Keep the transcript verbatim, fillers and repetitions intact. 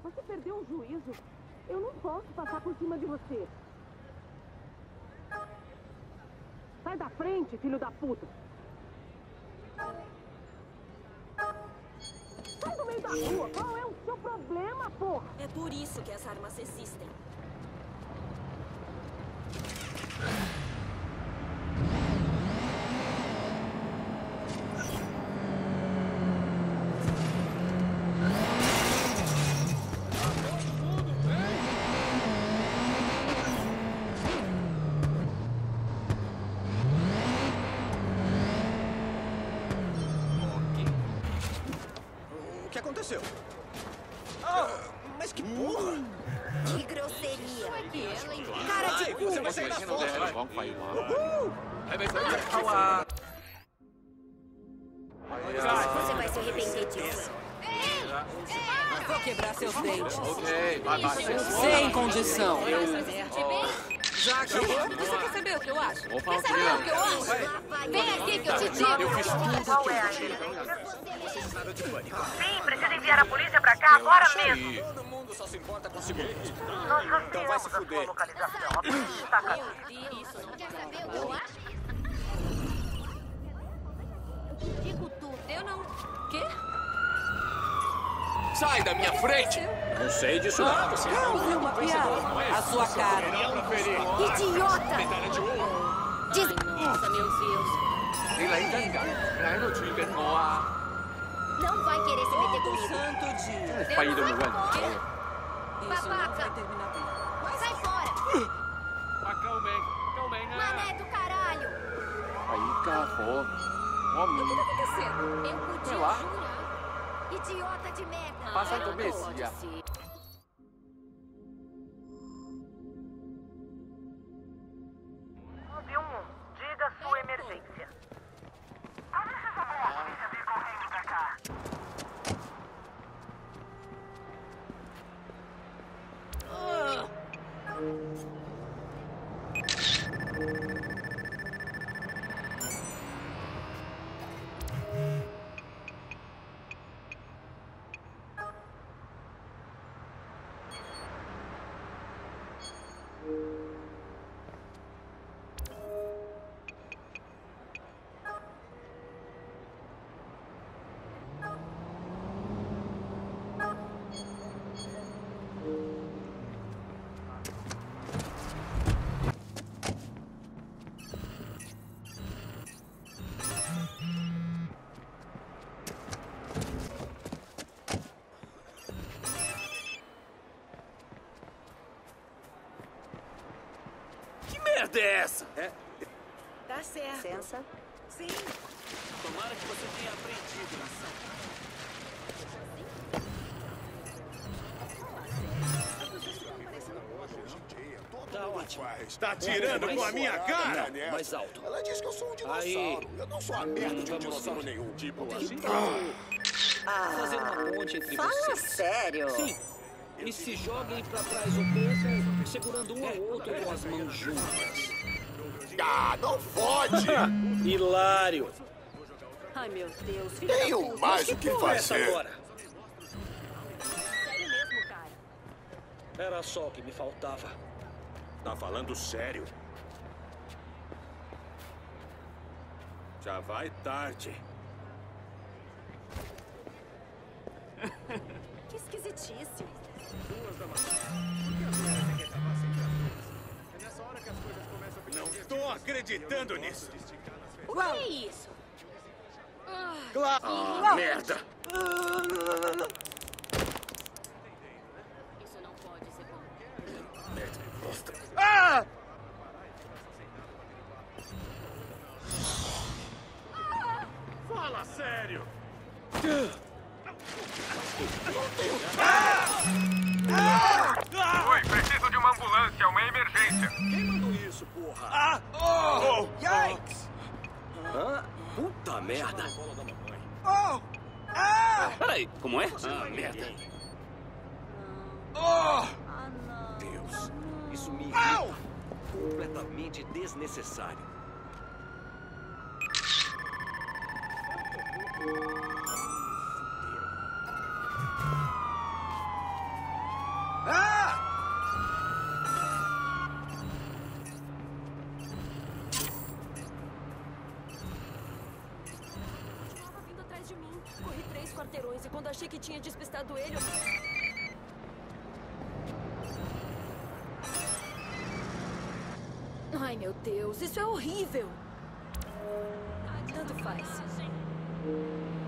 Você perdeu o juízo. Eu não posso passar por cima de você. Sai da frente, filho da puta. Sai do meio da rua. Qual é o seu problema, porra? É por isso que as armas existem. O que aconteceu? Ah, mas que porra! Que grosseria! Cara de cu! Você vai sair da foto! Você vai se arrepender disso. Vou quebrar seus dentes. Ok, vai, vai. Sem condição. Já acabou? Você quer saber o que eu acho? Vou falar Quer saber o que eu acho? Vem aqui que eu te digo. Eu fiz tudo Qual é a Sim, precisa enviar a polícia pra cá agora mesmo. Todo mundo só se importa com segurança. Nós Então vai se rastreamos a sua fuder. localização. A polícia está cá. Isso não quer saber o que eu acho? Digo tudo. Eu não. Quê? Sai da minha frente! Não sei disso não. Você é Ouvi uma piada. A sua cara. Idiota! Diz... Nossa, meu Deus. Não vai querer se meter comigo. Santo dia. Eu não vou. Quê? Isso não Babaca. vai terminar bem. Sai fora! Mané do caralho! O que tá acontecendo? Eu podia jurar. Idiota de merda! Passa Não do Messia. pode ser. nove um um, diga sua emergência. Avisa essa boa polícia vir correndo pra cá. Que merda é essa? É. Tá certo. Licença. Sim. Tomara que você tenha aprendido, nação. Tá ótimo. Tá tirando com a minha cara? Não, mais alto. Ela disse que eu sou um dinossauro. Aí. Eu não sou a merda de um Vamos dinossauro ir. nenhum. Tipo assim. Ah, Fazer uma ponte entre fala vocês. sério. Sim. E se joguem pra trás um pouco, segurando um ao outro com as mãos juntas. Ah, não fode! Hilário. Ai, meu Deus. Filha da Tenho puta. mais o que Porra, essa fazer. agora. Sério mesmo, cara. Era só o que me faltava. Tá falando sério? Já vai tarde. Que esquisitice. Não tô acreditando nisso. O que é isso? Claro. Ah, merda. Isso não pode ser bom. Merda, bosta. Ah! Fala sério. Oi, preciso de uma ambulância, uma emergência. Quem mandou isso, porra? Ah! Oh! Yikes! Hã? Puta merda. Oh! Ah! Peraí, como é? Ah, merda. Oh! Ah, não. Deus, isso me Au! irrita. Completamente desnecessário. quarteirões e quando achei que tinha despistado ele, eu... Ai, meu Deus, isso é horrível. Tanto faz.